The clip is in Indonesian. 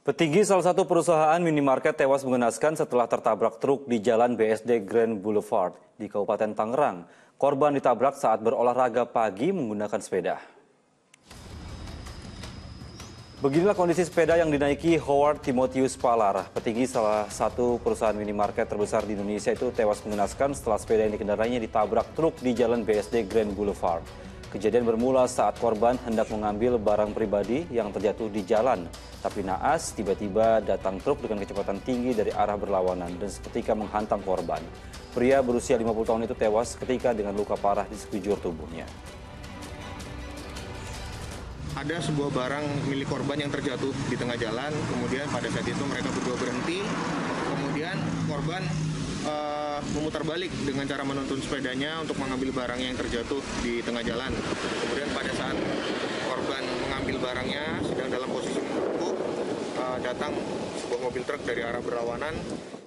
Petinggi salah satu perusahaan minimarket tewas mengenaskan setelah tertabrak truk di Jalan BSD Grand Boulevard di Kabupaten Tangerang. Korban ditabrak saat berolahraga pagi menggunakan sepeda. Beginilah kondisi sepeda yang dinaiki Howard Timotius Palar. Petinggi salah satu perusahaan minimarket terbesar di Indonesia itu tewas mengenaskan setelah sepeda yang dikendarainya ditabrak truk di Jalan BSD Grand Boulevard. Kejadian bermula saat korban hendak mengambil barang pribadi yang terjatuh di jalan. Tapi naas, tiba-tiba datang truk dengan kecepatan tinggi dari arah berlawanan dan seketika menghantam korban. Pria berusia 50 tahun itu tewas seketika dengan luka parah di sekujur tubuhnya. Ada sebuah barang milik korban yang terjatuh di tengah jalan, kemudian pada saat itu mereka berdua berhenti, kemudian korban memutar balik dengan cara menuntun sepedanya untuk mengambil barangnya yang terjatuh di tengah jalan. Kemudian pada saat korban mengambil barangnya sedang dalam posisi menunduk, datang sebuah mobil truk dari arah berlawanan